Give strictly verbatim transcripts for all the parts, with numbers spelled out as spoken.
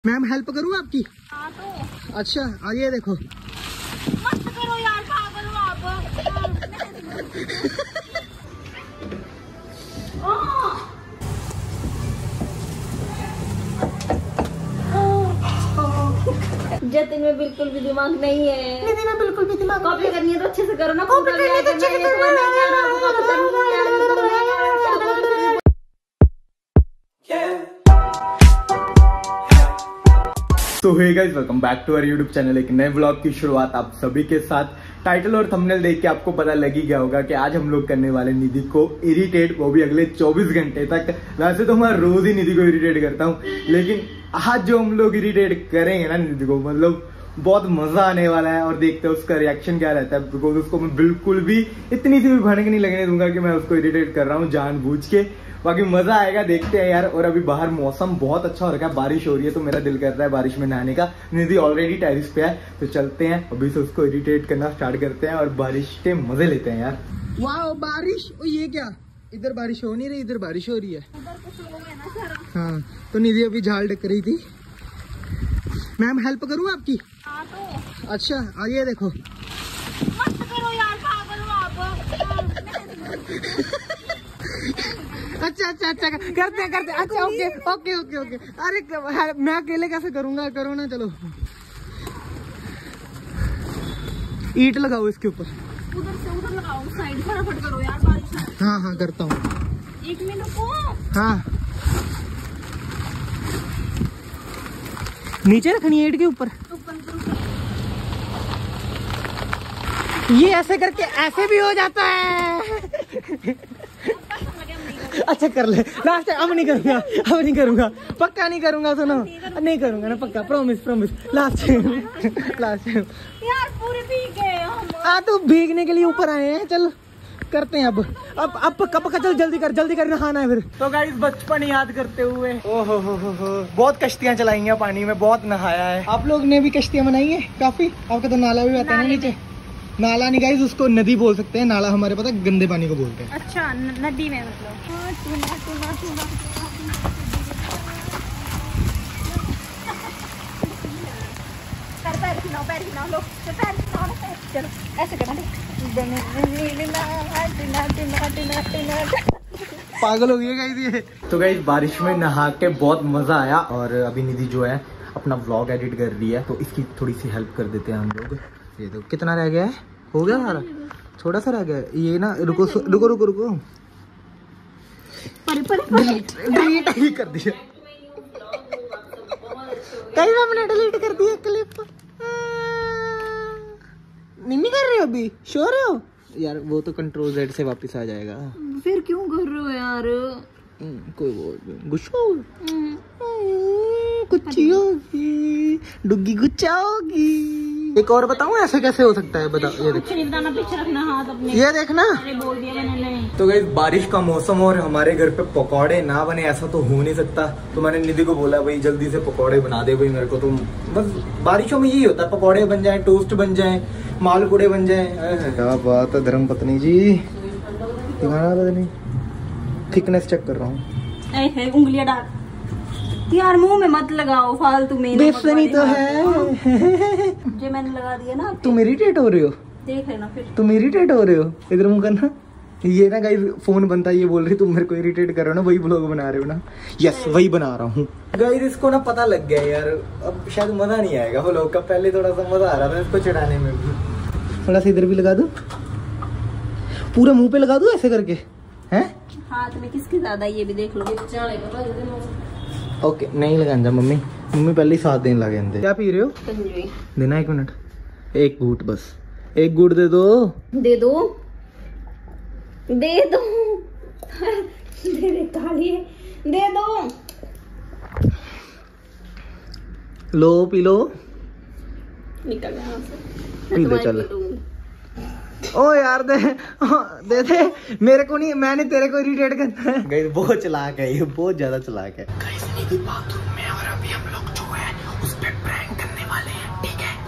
Ma'am help करूँ आपकी? हाँ तो अच्छा आइए देखो। मत करो यार, पागल हो आप। जतिन में बिल्कुल भी दिमाग नहीं है। दीदी में बिल्कुल भी दिमाग नहीं है। कॉपी करनी है तो अच्छे से करो ना। कॉपी करनी है तो अच्छे से करो ना। तो hey guys, welcome back to our YouTube channel. एक नए व्लॉग की शुरुआत आप सभी के साथ। टाइटल और थंबनेल देख के आपको पता लग ही गया होगा कि आज हम लोग करने वाले निधि को इरिटेट, वो भी अगले चौबीस घंटे तक। वैसे तो मैं रोज ही निधि को इरिटेट करता हूँ, लेकिन आज जो हम लोग इरिटेट करेंगे ना निधि को, मतलब बहुत मजा आने वाला है। और देखते हैं उसका रिएक्शन क्या रहता है, बिकॉज उसको मैं बिल्कुल भी इतनी सी भी भड़क नहीं लगने दूंगा कि मैं उसको इरिटेट कर रहा हूँ जानबूझ के। बाकी मजा आएगा, देखते हैं यार। और अभी बाहर मौसम बहुत अच्छा हो रखा है, बारिश हो रही है, तो मेरा दिल कर रहा है बारिश में नहाने का। निधि ऑलरेडी टेरिस पे है, तो चलते हैं अभी से उसको इरिटेट करना स्टार्ट करते हैं और बारिश के मजे लेते हैं यार। वाह बारिश! ओ ये क्या, इधर बारिश हो नहीं रही, इधर बारिश हो रही है। हाँ तो निधि अभी झाल ढक रही थी। मैम हेल्प करूँ आपकी? हाँ तो अच्छा आइए देखो। मत करो यार, पागल हो आप। अच्छा अच्छा अच्छा करते हैं करते हैं। अच्छा ओके ओके ओके ओके। अरे मैं अकेले कैसे करूंगा, करो ना। चलो ईंट लगाओ इसके ऊपर। उधर से उधर लगाओ, साइड फटाफट करो यार, बारिश। हाँ हाँ करता हूँ। एक मिनट रुको। हाँ नीचे रखनी है ईंट के ऊपर। ये ऐसे करके ऐसे भी हो जाता है। अच्छा कर ले लास्ट। अब नहीं करूंगा, अब नहीं करूंगा, पक्का नहीं करूंगा। सुनो नहीं करूंगा ना, पक्का, प्रॉमिस प्रॉमिस। लास्ट लास्ट यार पूरे भीग गए हम। आ तो भीगने के लिए ऊपर आए हैं। चल करते हैं अब अब अब पक्का पक्का। चल जल्दी कर जल्दी कर, नहाना है फिर। तो गाइस बचपन याद करते हुए, ओहो हो हो हो बहुत कश्तियां चलाई हैं पानी में, बहुत नहाया है। आप लोग ने भी कश्तियां बनाई है काफी? आपका तो नाला भी आता है ना नीचे। नाला नहीं गाइस, उसको नदी बोल सकते हैं। नाला हमारे पता गंदे पानी को बोलते हैं। अच्छा नदी में मतलब। हाँ, टूना, टूना, टूना, टूना। पैर खिलाओ, पैर खिलाओ, लो पैर खिलाओ, पैर। चलो ऐसे करना। पागल हो गई गाइस ये। तो गाइस बारिश में नहा के बहुत मजा आया। और अभी निधि जो है अपना व्लॉग एडिट कर रही है, तो इसकी थोड़ी सी हेल्प कर देते हैं हम लोग। ये तो कितना रह गया है, हो गया सारा, थोड़ा सा रह गया है ये ना। रुको रुको रुको रुको, डिलीट डिलीट ही कर दिया। कई हमने डिलीट कर दिया क्लिप। नहीं कर रहे हो अभी, श्योर हो यार? वो तो कंट्रोल जेड से वापस आ जाएगा। फिर क्यों कर रहे हो यार? कोई वो गुस्सा गुच्ची होगी, डुग्गी गुच्चा होगी। एक और बताऊं ऐसे कैसे हो सकता है, बताओ। ये देखो, पीछे रखना हाथ अपने। ये देखना। अरे बोल दिया मैंने। नहीं तो गाइस बारिश का मौसम और हमारे घर पे पकौड़े ना बने ऐसा तो हो नहीं सकता। तो मैंने निधि को बोला भाई जल्दी से पकौड़े बना दे भाई मेरे को। तो बस बारिशों में यही होता है, पकौड़े बन जाए, टोस्ट बन जाए, मालपुड़े बन जाए। क्या बात है धर्म पत्नी जी, नहीं थिकनेस चेक कर रहा हूँ। उंगलियां डाल यार, मुंह में मत लगाओ फालतू में। बेसन ही तो है। जो मैंने लगा दिया ना। तुम इरिटेट हो रहे हो, देख लेना फिर। तुम इरिटेट हो रहे हो, इधर मुंह करना। ये ना गाइस फोन बनता है, ये बोल रही तुम मेरे को इरिटेट कर रहे हो ना, वही ब्लॉग बना रहे हो ना। यस वही बना रहा हूँ गाइस। इसको ना पता लग गया यार, अब शायद मजा नहीं आएगा ब्लॉग का। पहले थोड़ा सा मजा आ रहा था इसको चढ़ाने में भी। थोड़ा सा इधर भी लगा दो, पूरा मुंह पे लगा दो ऐसे करके, हैं? हाथ में किसकी ज्यादा, ये भी देख लो। ओके नहीं लगांदा मम्मी, मम्मी पहले ही सात दिन लगे अंदर। क्या पी रहे हो? देना एक मिनट, एक घूट बस, एक घूट दे दो। दे दो दे दो दे दे काली है, दे दो। लो पी लो, निकल यहाँ से। पी लो चल। ओ यार दे दे दे मेरे को नहीं, मैंने तेरे को इरिटेट करना है। गाइस बहुत चलाक है ये, बहुत ज्यादा चलाक है। गाइस निधि बाथरूम में, और अभी हम लोग जो है उस पे प्रैंक करने वाले हैं, ठीक है?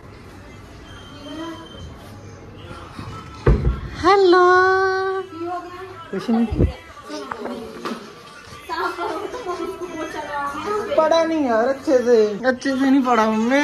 हेलो कुछ नहीं पढ़ा नहीं यार अच्छे से अच्छे से नहीं पढ़ा मम्मी।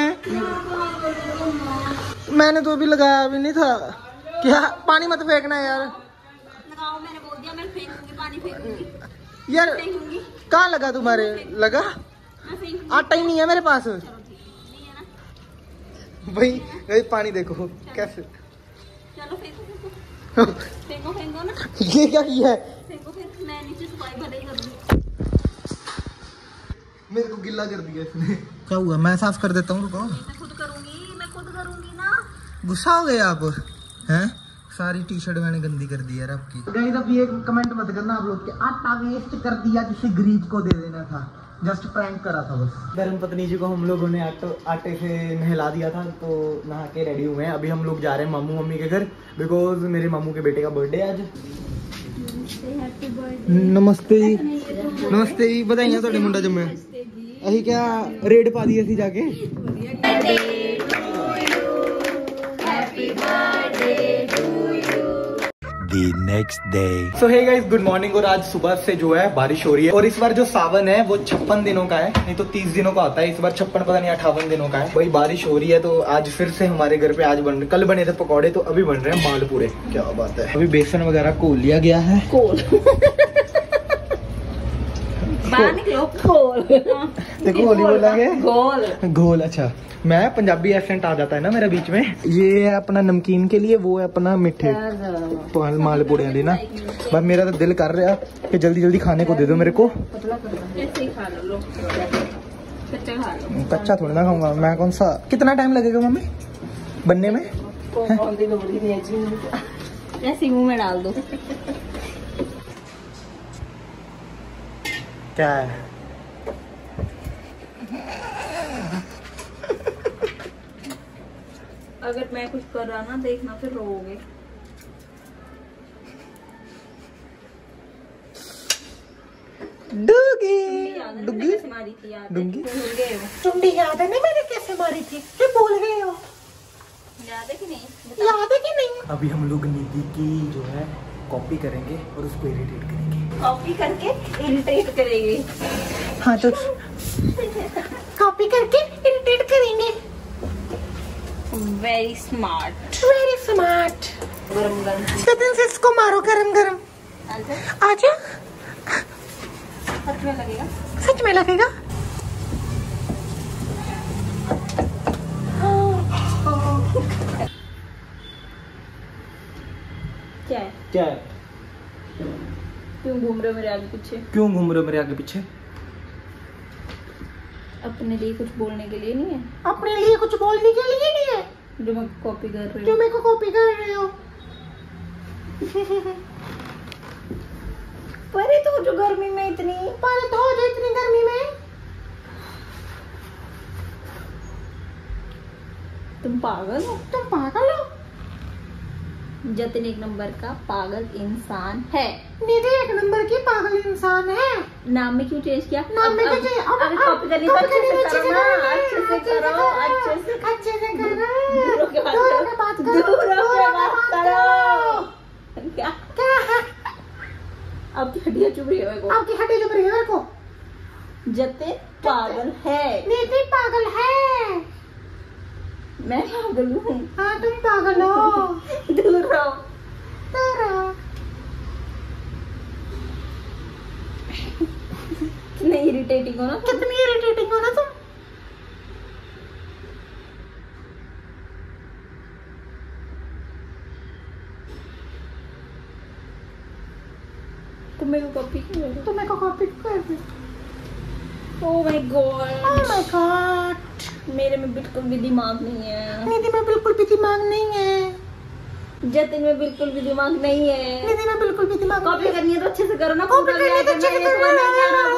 मैंने तो अभी लगाया भी नहीं था। क्या पानी मत फेंकना यार। लगाओ, मैंने बोल दिया मैं फेंकूंगी, पानी फेंकूंगी यार। फेंकूंगी। कहाँ लगा तुम्हारे? लगा मैं फेंकूंगी। आटा ही नहीं है मेरे पास। चलो ठीक नहीं है ना भाई भाई पानी देखो कैसे। चलो फेंको फेंको फेंको फेंको ना। ये क्या किया है? फेंको फिर मैं नीचे सफाई भले ही कर दूँ। मेरे को गिल्ला कर दिया इसने। क्या हुआ? मैं साफ कर देता हूँ, रुको। मैं खुद करूंगी, मैं खुद करूंगी ना। गुस्सा हो गए आप हैं? सारी टी शर्ट मैंने गंदी कर दी यार आपकी। गाइस अब ये कमेंट मत करना आप लोग के आटा वेस्ट कर दिया जिसे गरीब को दे देना था। जस्ट प्रैंक करा था बस। धर्म पत्नी जी को हम लोगों ने आटे आटे से नहला दिया था तो नहा के रेडी हुए हैं। अभी हम लोग जा रहे हैं मामू मम्मी के घर बिकॉज मेरे मामू के बेटे का बर्थडे आज। नमस्ते जी। नमस्ते जी। बधाइयां थोड़े मुंडा जम्मे। अही क्या रेड पा दी असी जाके। The next day. So hey guys, good morning. और आज सुबह से जो है बारिश हो रही है और इस बार जो सावन है वो छप्पन दिनों का है, नहीं तो तीस दिनों का होता है। इस बार छप्पन पता नहीं अट्ठावन दिनों का है। वही बारिश हो रही है तो आज फिर से हमारे घर पे आज बन रहे, कल बने थे पकौड़े तो अभी बन रहे हैं मालपूड़े। क्या बात है। अभी बेसन वगैरह घोल लिया गया है। कोल बाहर निकलो। घोल देखो होली बोला गया घोल घोल। अच्छा मैं पंजाबी एसेंट आ जाता है ना मेरा बीच में। ये है अपना नमकीन के लिए, वो है अपना मीठे मालपूड़े वाली ना। बस मेरा तो दिल कर रहा कि जल्दी जल्दी खाने को दे दो मेरे को। ऐसे ही खा लो, कच्चा खा लो। कच्चा थोड़ी ना खाऊंगा मैं। कौन सा? कितना टाइम लगेगा मम्मी बनने में? ऐसे मुंह में डाल दो। क्या है? अगर मैं कुछ कर रहा ना देखना फिर रोओगे। डुगी डुग्गी कैसे मारी थी याद है? डुग्गी भूल गए हो? चुंडी याद है नहीं मैंने कैसे मारी थी? ये भूल गए हो? याद है कि नहीं? याद है कि नहीं? अभी हम लोग निधि की जो है कॉपी करेंगे और उसको इरिटेट करेंगे। कॉपी करके इरिटेट करेंगे। हाँ तो कॉपी करके इरिटेट करेंगे। Very smart very smart. गरम गरम सचिन से इसको मारो गरम गरम। आजा। सच में लगेगा। सच में लगेगा। क्या है? क्या है? क्यों घूम रहे हो मेरे आगे पीछे? क्यों घूम रहे हो मेरे आगे पीछे? अपने लिए कुछ बोलने के लिए नहीं है? अपने लिए कुछ बोलने के लिए नहीं है जो मैं कॉपी कर रही जो हूँ। मेरे को कॉपी कर रहे हो। परे तो जो गर्मी में इतनी परे तो जो इतनी गर्मी में तुम पागल हो। तुम पागल हो। जतिन एक नंबर का पागल इंसान है। निधि एक नंबर की पागल इंसान है। नाम में क्यों चेंज किया? नाम में क्यों चेंज? अब अभी कॉपी करनी तो अच्छे से करो ना। अच्छे से करो। अच्छे से अच्छे से करो। दूर होके बात करो। दूर होके बात करो। क्या क्या है? आपकी हड्डियां चुभ रही है मेरे को। आपकी हड्डी चुभ रही है मेरे को। जतिन पागल है। निधि पागल है। मैं पागल हूँ। हाँ तुम पागल हो। दूर रहो। दूर रहो। कितने इरिटेटिंग हो ना तुम। कितनी इरिटेटिंग हो ना तुम। तुम मेरे को कॉपी क्यों कर रहे हो? तुम मेरे को कॉपी कर रहे हो? Oh my god. Oh my god. मेरे में बिल्कुल भी दिमाग नहीं है। निधि में बिल्कुल भी दिमाग नहीं है। जतिन में बिल्कुल भी दिमाग नहीं है। निधि में बिल्कुल भी दिमाग कॉपी करनी है तो अच्छे से करो ना। कॉपी करनी है तो अच्छे से करो ना।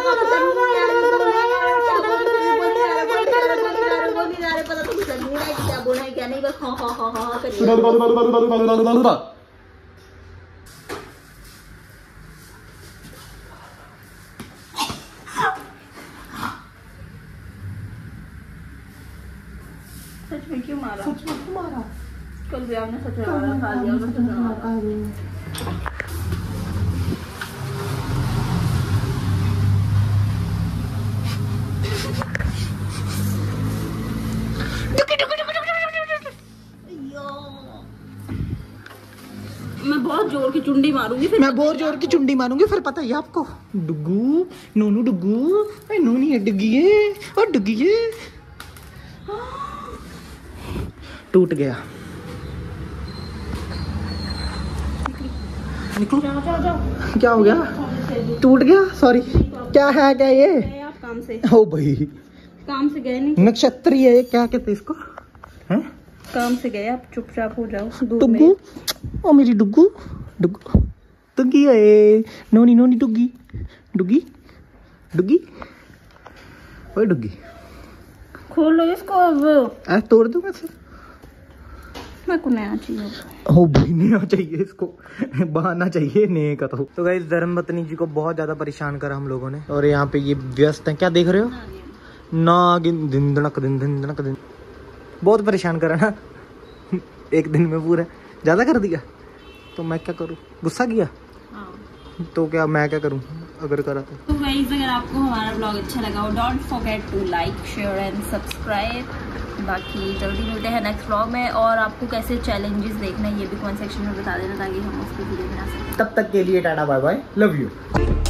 पता तो कुछ नहीं है कि क्या बोलना है क्या नहीं। बस हाँ हाँ हाँ हाँ करिए। सच में क्यों मारा? सच में क्यों मारा? कल भी आपने सच में मारा खा दिया। चुंडी मारूंगी फिर। मैं बहुत जोर की चुंडी मारूंगी फिर पता है आपको। डुगू नोनू डुगू नोनी है डुगी है और डुगी है। टूट गया। निकलो। जाओ जाओ जाओ। क्या हो गया? टूट गया। सॉरी। क्या है क्या ये? आप काम से ओ भाई काम से गए नहीं? नक्षत्री है ये, क्या कहते हैं इसको? हैं? काम से गए आप, चुपचाप हो जाओ। दूर डुग्गू में ओ मेरी डुग्गू डुग्गू डुग्गी है। नोनी नोनी डुग्गी डुग्गी डुग्गी ओए डुग्गी खोलो इसको अब। ऐसे तोड़ दूंगा इसे। मैं को नया चाहिए। ओ भाई नया चाहिए इसको। बहाना चाहिए नए का। तो तो गाइस धर्मपत्नी जी को बहुत ज्यादा परेशान करा हम लोगों ने। और यहाँ पे ये व्यस्त हैं। क्या देख रहे हो? नागिन दिन धड़क दिन दिन धड़क दिन। बहुत परेशान करा ना एक दिन में पूरा। ज्यादा कर दिया तो मैं क्या करूँ? गुस्सा किया तो क्या मैं क्या करूँ अगर करा तो। तो गाइस अगर आपको हमारा ब्लॉग अच्छा लगा हो don't forget to like share and subscribe. बाकी जल्दी मिलते हैं नेक्स्ट ब्लॉग में। और आपको कैसे चैलेंजेस देखना है ये भी कमेंट सेक्शन में बता देना ताकि हम उसको वीडियो बना सकें। तब तक के लिए tata bye bye love you.